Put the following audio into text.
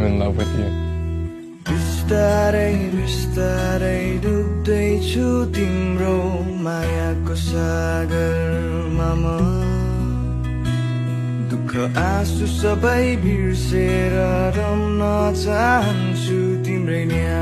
I'm in love with you. बिस्तारै बिस्तारै डुब्दैछु तिम्रो मायाको सागरमा म दुःख आँसु सबै बिर्सेर रम्न चाहन्छु तिम्रै न्याय